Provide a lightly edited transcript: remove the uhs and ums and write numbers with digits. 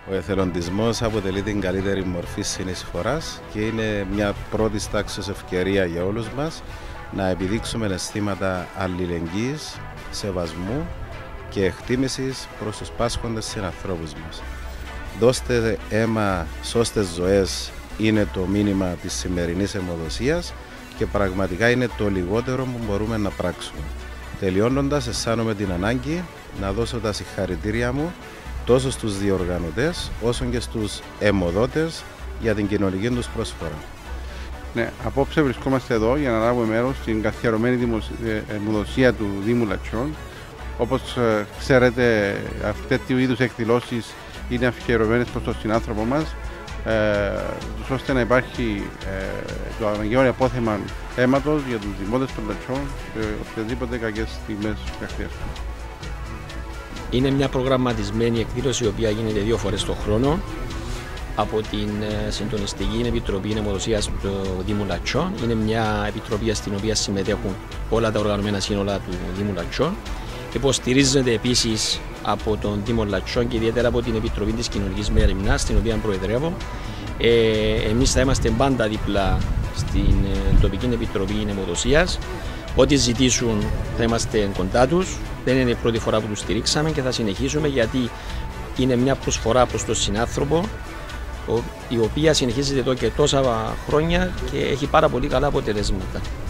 Ο εθελοντισμός αποτελεί την καλύτερη μορφή συνεισφοράς και είναι μια πρώτης τάξης ευκαιρία για όλους μας να επιδείξουμε αισθήματα αλληλεγγύης, σεβασμού και εκτίμησης προς τους πάσχοντες συνανθρώπους μας. Δώστε αίμα, σώστε ζωές είναι το μήνυμα της σημερινής αιμοδοσίας και πραγματικά είναι το λιγότερο που μπορούμε να πράξουμε. Τελειώνοντας, αισθάνομαι την ανάγκη να δώσω τα συγχαρητήρια μου τόσο στους διοργανωτές όσο και στους αιμοδότες για την κοινωνική τους προσφορά. Ναι, απόψε βρισκόμαστε εδώ για να λάβουμε μέρος στην καθιερωμένη αιμοδοσία του Δήμου Λατσιών. Όπως ξέρετε, τέτοιου είδους εκδηλώσεις είναι αφιερωμένες προς τον συνάνθρωπο μας, ώστε να υπάρχει το αναγκαίο απόθεμα αίματος για τους δημότες των Λατσιών και οποιασδήποτε κακές στιγμές χρειαστούν. Είναι μια προγραμματισμένη εκδήλωση η οποία γίνεται 2 φορές το χρόνο από την Συντονιστική Επιτροπή Αιμοδοσίας του Δήμου Λατσιών. Είναι μια επιτροπή στην οποία συμμετέχουν όλα τα οργανωμένα σύνολα του Δήμου Λατσιών. Υποστηρίζεται επίσης από τον Δήμο Λατσιών και ιδιαίτερα από την Επιτροπή της Κοινωνικής Μεριμνάς, στην οποία προεδρεύω. Εμείς θα είμαστε πάντα δίπλα στην τοπική Επιτροπή Αιμοδοσίας. Ό,τι ζητήσουν θα είμαστε κοντά τους. Δεν είναι η πρώτη φορά που τους στηρίξαμε και θα συνεχίσουμε, γιατί είναι μια προσφορά προς τον συνάνθρωπο η οποία συνεχίζεται εδώ και τόσα χρόνια και έχει πάρα πολύ καλά αποτελέσματα.